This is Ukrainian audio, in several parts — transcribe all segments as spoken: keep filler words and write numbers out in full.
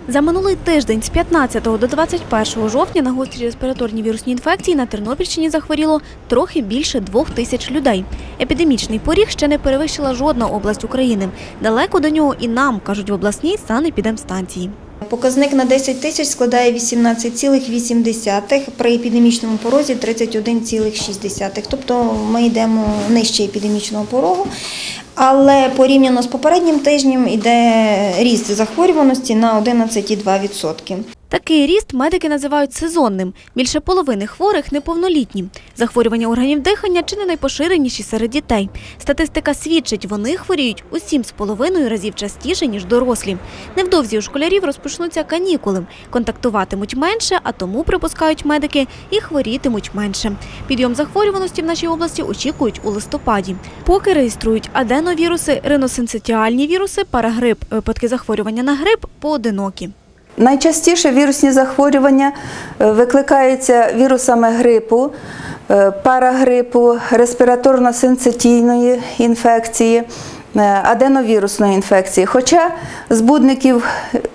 За минулий тиждень з п'ятнадцятого до двадцять першого жовтня на гострі респіраторні вірусні інфекції на Тернопільщині захворіло трохи більше двох тисяч людей. Епідемічний поріг ще не перевищила жодна область України. Далеко до нього і нам, кажуть в обласній санепідемстанції. Показник на десять тисяч складає вісімнадцять цілих вісім десятих, при епідемічному порозі тридцять один цілих шість десятих. Тобто ми йдемо нижче епідемічного порогу. Але порівняно з попереднім тижнем йде ріст захворюваності на одинадцять цілих два десятих відсотка. Такий ріст медики називають сезонним. Більше половини хворих – неповнолітні. Захворювання органів дихання чи не найпоширеніші серед дітей. Статистика свідчить, вони хворіють у сім з половиною разів частіше, ніж дорослі. Невдовзі у школярів розпочнуться канікули. Контактуватимуть менше, а тому, припускають медики, і хворітимуть менше. Підйом захворюваності в нашій області очікують у листопаді. Поки реєструють аденовіруси, риносинцитіальні віруси, парагрип. Випадки захворювання на грип поодинокі. Найчастіше вірусні захворювання викликаються вірусами грипу, парагрипу, респіраторно-синцитійної інфекції, аденовірусної інфекції. Хоча збудників,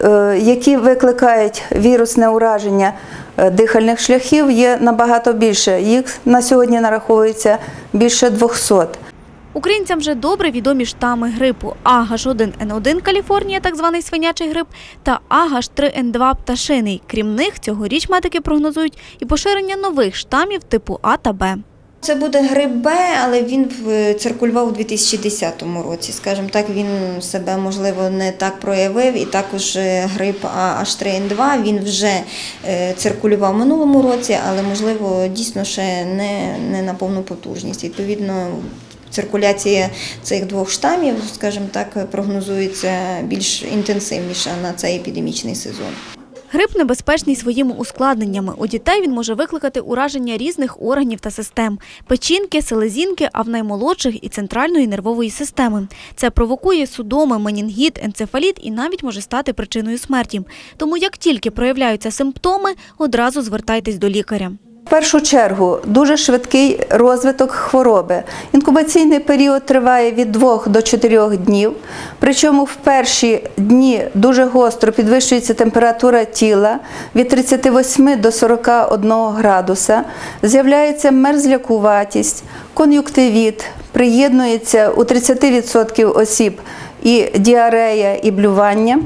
які викликають вірусне ураження дихальних шляхів, є набагато більше. Їх на сьогодні нараховується більше двохсот. Українцям вже добре відомі штами грипу А Аш один Ен один Каліфорнія, так званий свинячий грип, та А Аш три Ен два пташиний. Крім них, цьогоріч медики прогнозують і поширення нових штамів типу А та Б. Це буде грип Б, але він циркулював у дві тисячі десятому році. Скажімо так, він себе, можливо, не так проявив. І також грип А Аш три Ен два, він вже циркулював в минулому році, але, можливо, дійсно ще не, не на повну потужність. Відповідно, циркуляція цих двох штамів, скажімо так, прогнозується більш інтенсивніша на цей епідемічний сезон. Грип небезпечний своїми ускладненнями. У дітей він може викликати ураження різних органів та систем – печінки, селезінки, а в наймолодших – і центральної нервової системи. Це провокує судоми, менінгіт, енцефаліт і навіть може стати причиною смерті. Тому як тільки проявляються симптоми, одразу звертайтесь до лікаря. В першу чергу дуже швидкий розвиток хвороби. Інкубаційний період триває від двох до чотирьох днів. Причому в перші дні дуже гостро підвищується температура тіла від тридцяти восьми до сорока одного градуса. З'являється мерзлякуватість, кон'юнктивіт, приєднується у тридцяти відсотків осіб і діарея, і блювання.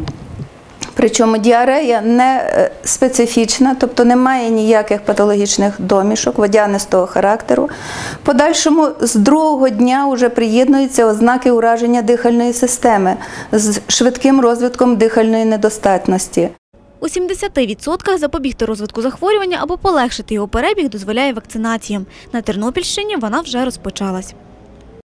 Причому діарея не специфічна, тобто немає ніяких патологічних домішок, водянистого характеру. В подальшому з другого дня вже приєднуються ознаки ураження дихальної системи з швидким розвитком дихальної недостатності. У сімдесяти відсотках запобігти розвитку захворювання або полегшити його перебіг дозволяє вакцинація. На Тернопільщині вона вже розпочалась.